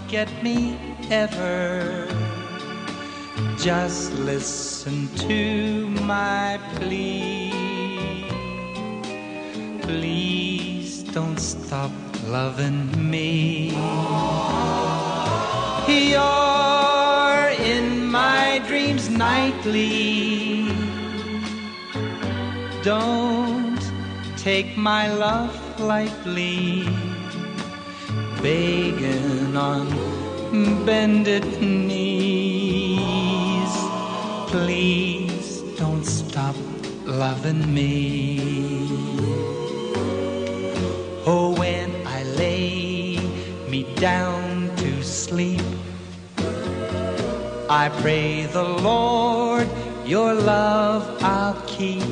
forget me ever. Just listen to my plea. Please don't stop loving me. You're in my dreams nightly. Don't take my love lightly. Begging on bended knees, please don't stop loving me. Oh, when I lay me down to sleep, I pray the Lord your love I'll keep.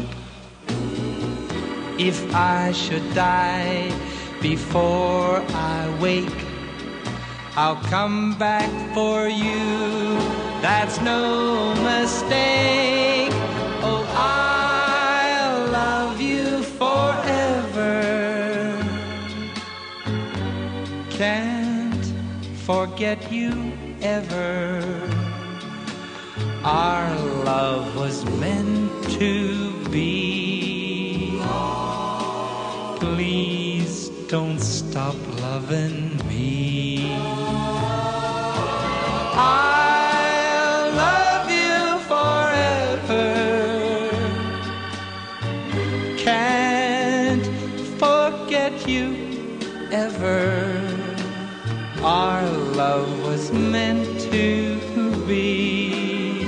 If I should die before I wake, I'll come back for you, that's no mistake. Oh, I'll love you forever. Can't forget you ever. Our love was meant to be. Please don't stop loving me. I'll love you forever. Can't forget you ever. Our love was meant to be.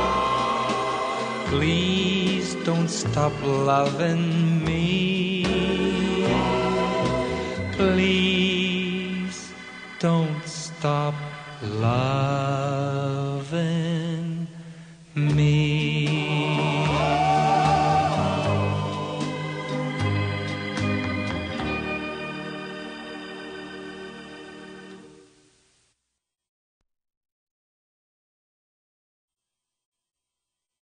Please don't stop loving me. Please don't stop loving me.